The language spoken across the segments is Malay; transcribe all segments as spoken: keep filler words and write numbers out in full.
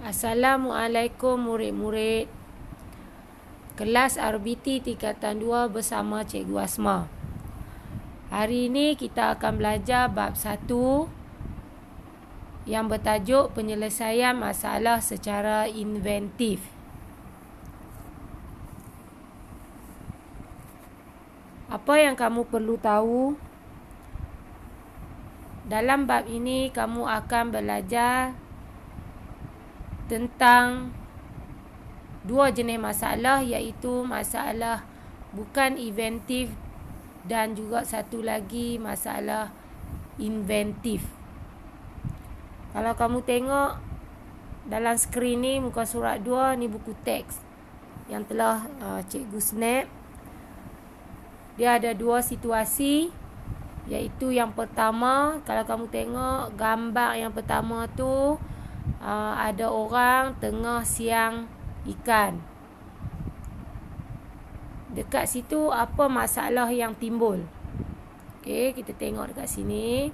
Assalamualaikum murid-murid kelas R B T tingkatan dua bersama Cikgu Asma. Hari ini kita akan belajar bab satu yang bertajuk penyelesaian masalah secara inventif. Apa yang kamu perlu tahu? Dalam bab ini kamu akan belajar tentang dua jenis masalah, iaitu masalah bukan inventif dan juga satu lagi masalah inventif. Kalau kamu tengok dalam skrin ni, muka surat dua ni buku teks yang telah uh, cikgu snap. Dia ada dua situasi, iaitu yang pertama, kalau kamu tengok gambar yang pertama tu, Uh, ada orang tengah siang ikan. Dekat situ apa masalah yang timbul? Okey, kita tengok dekat sini.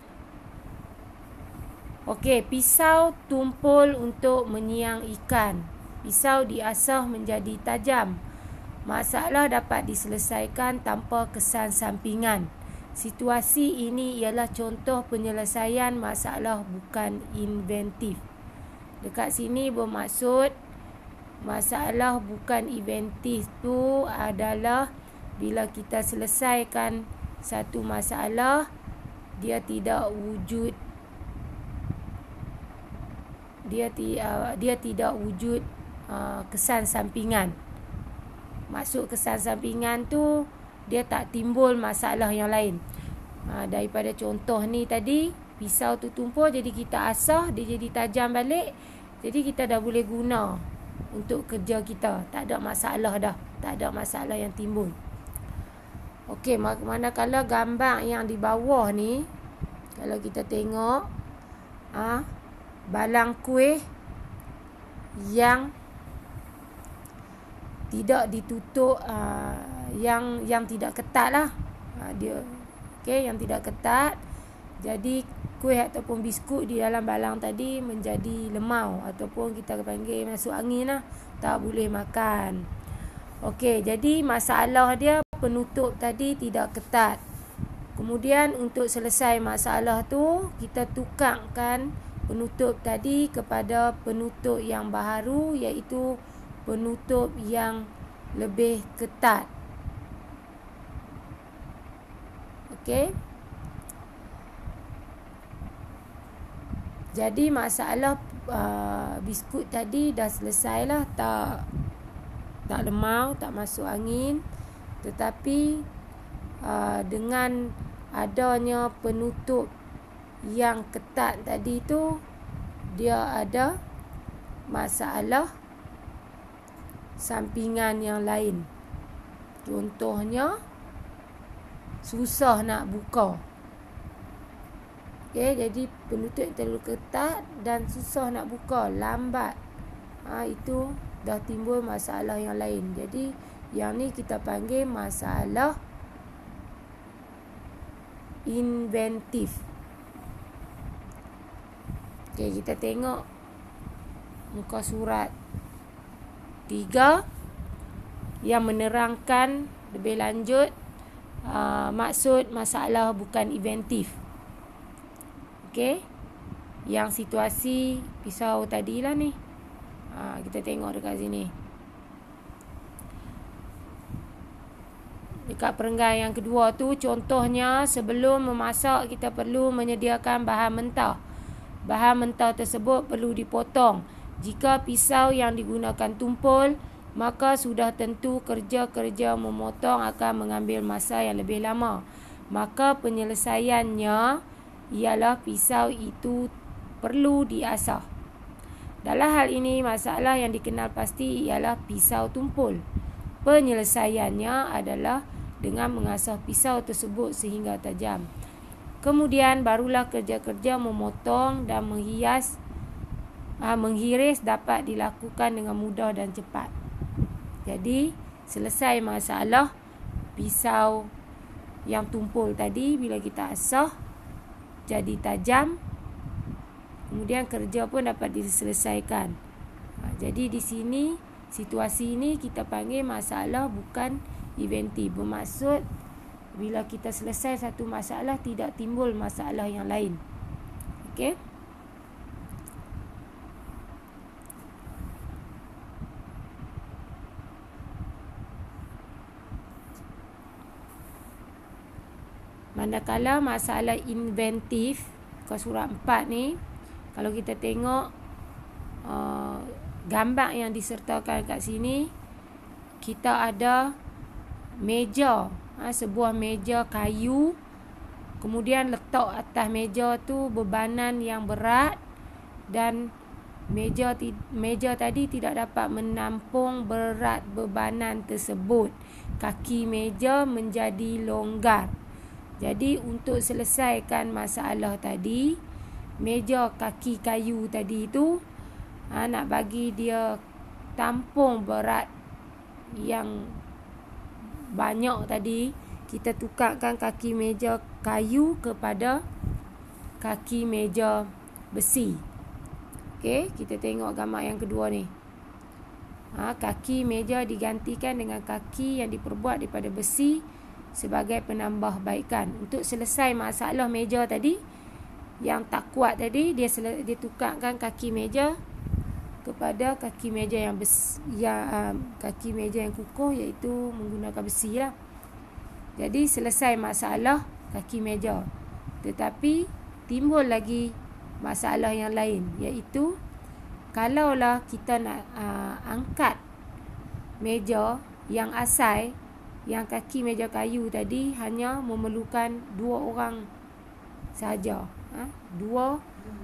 Okey, pisau tumpul untuk menyiang ikan. Pisau diasah menjadi tajam. Masalah dapat diselesaikan tanpa kesan sampingan. Situasi ini ialah contoh penyelesaian masalah bukan inventif. Dekat sini bermaksud masalah bukan inventif tu adalah bila kita selesaikan satu masalah, dia tidak wujud dia ti, uh, dia tidak wujud uh, kesan sampingan. Maksud kesan sampingan tu, dia tak timbul masalah yang lain. Ha, daripada contoh ni tadi, pisau tu tumpul, jadi kita asah, dia jadi tajam balik. Jadi kita dah boleh guna untuk kerja kita. Tak ada masalah dah. Tak ada masalah yang timbul. Okey, manakala gambar yang di bawah ni, kalau kita tengok, ha, balang kuih yang tidak ditutup, uh, yang yang tidak ketat lah, ha, dia okey, yang tidak ketat. Jadi kuih ataupun biskut di dalam balang tadi menjadi lemau, ataupun kita panggil masuk angin lah, tak boleh makan. Okey, jadi masalah dia penutup tadi tidak ketat. Kemudian untuk selesai masalah tu, kita tukarkan penutup tadi kepada penutup yang baharu, iaitu penutup yang lebih ketat. Okey. Jadi masalah uh, biskut tadi dah selesai lah, tak tak lemau, tak masuk angin. Tetapi uh, dengan adanya penutup yang ketat tadi tu, dia ada masalah sampingan yang lain. Contohnya, susah nak buka. Okey, jadi penutup yang terlalu ketat dan susah nak buka, lambat. Ha, itu dah timbul masalah yang lain. Jadi yang ni kita panggil masalah inventif. Okey, kita tengok muka surat tiga yang menerangkan lebih lanjut uh, maksud masalah bukan inventif. Okey, yang situasi pisau tadilah ni. Ha, kita tengok dekat sini. Dekat perenggan yang kedua tu, contohnya sebelum memasak kita perlu menyediakan bahan mentah. Bahan mentah tersebut perlu dipotong. Jika pisau yang digunakan tumpul, maka sudah tentu kerja-kerja memotong akan mengambil masa yang lebih lama. Maka penyelesaiannya ialah pisau itu perlu diasah. Dalam hal ini, masalah yang dikenal pasti ialah pisau tumpul. Penyelesaiannya adalah dengan mengasah pisau tersebut sehingga tajam. Kemudian barulah kerja-kerja memotong dan menghias Ha, menghiris dapat dilakukan dengan mudah dan cepat. Jadi selesai masalah pisau yang tumpul tadi, bila kita asah jadi tajam. kemudian kerja pun dapat diselesaikan. Ha, jadi di sini situasi ini kita panggil masalah bukan inventif. Bermaksud bila kita selesai satu masalah tidak timbul masalah yang lain. Okey. Manakala masalah inventif, muka surat empat ni, kalau kita tengok uh, gambar yang disertakan kat sini, kita ada meja, ha, sebuah meja kayu, kemudian letak atas meja tu bebanan yang berat, dan meja meja tadi tidak dapat menampung berat bebanan tersebut. Kaki meja menjadi longgar. Jadi untuk selesaikan masalah tadi, meja kaki kayu tadi tu, ha, nak bagi dia tampung berat yang banyak tadi, kita tukarkan kaki meja kayu kepada kaki meja besi. Okey, kita tengok gambar yang kedua ni. Ha, kaki meja digantikan dengan kaki yang diperbuat daripada besi sebagai penambahbaikan. Untuk selesai masalah meja tadi yang tak kuat tadi, dia sel- dia tukarkan kaki meja kepada kaki meja yang besi, yang um, kaki meja yang kukuh, iaitu menggunakan besi lah. Jadi selesai masalah kaki meja. Tetapi timbul lagi masalah yang lain, iaitu kalaulah kita nak uh, angkat meja yang asal, yang kaki meja kayu tadi hanya memerlukan dua orang saja, ha? dua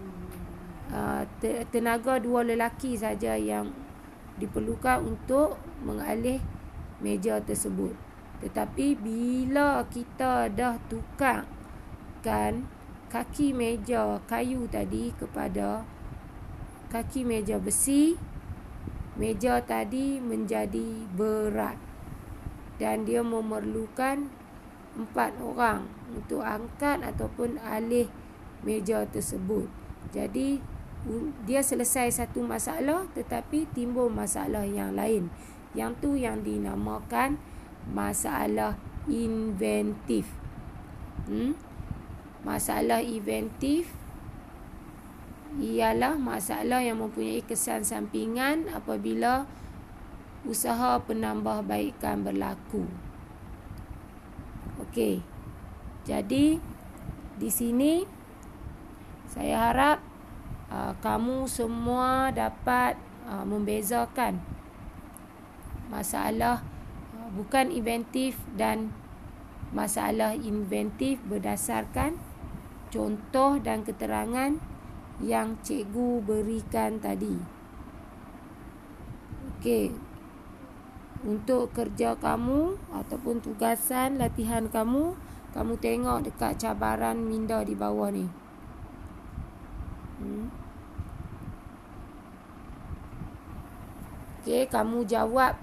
uh, tenaga dua lelaki saja yang diperlukan untuk mengalih meja tersebut. Tetapi bila kita dah tukarkan kaki meja kayu tadi kepada kaki meja besi, meja tadi menjadi berat dan dia memerlukan empat orang untuk angkat ataupun alih meja tersebut. Jadi dia selesai satu masalah tetapi timbul masalah yang lain. Yang tu yang dinamakan masalah inventif. Hmm? Masalah inventif ialah masalah yang mempunyai kesan sampingan apabila usaha penambahbaikan berlaku. Okey. Jadi di sini saya harap uh, kamu semua dapat uh, membezakan masalah uh, bukan inventif dan masalah inventif berdasarkan contoh dan keterangan yang cikgu berikan tadi. Okey. Untuk kerja kamu ataupun tugasan latihan kamu, kamu tengok dekat cabaran minda di bawah ni. Hmm. Okey, kamu jawab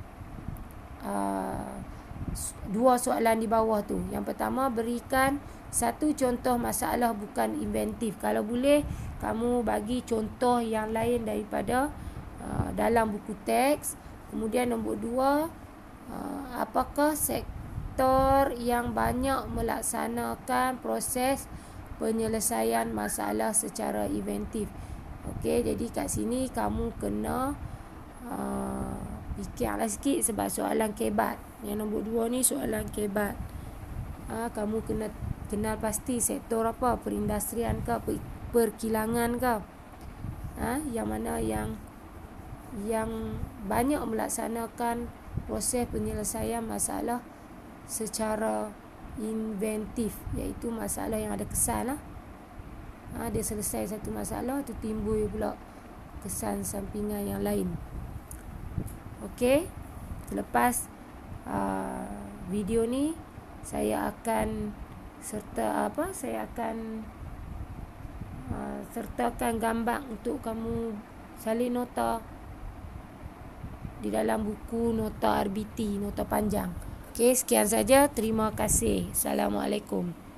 uh, dua soalan di bawah tu. Yang pertama, berikan satu contoh masalah bukan inventif. Kalau boleh, kamu bagi contoh yang lain daripada uh, dalam buku teks. Kemudian nombor dua, uh, apakah sektor yang banyak melaksanakan proses penyelesaian masalah secara inventif? Okey, jadi kat sini kamu kena uh, fikirlah sikit sebab soalan kebat. Yang nombor dua ni soalan kebat. Uh, kamu kena kenal pasti sektor apa, perindustrian ke, perkilangan ke. Uh, yang mana yang yang banyak melaksanakan proses penyelesaian masalah secara inventif, iaitu masalah yang ada kesan lah. Ha, dia selesai satu masalah tu timbul pula kesan sampingan yang lain. Okey, selepas uh, video ni saya akan serta apa saya akan uh, sertakan gambar untuk kamu salin nota di dalam buku nota R B T, nota panjang. Okey, sekian saja. Terima kasih. Assalamualaikum.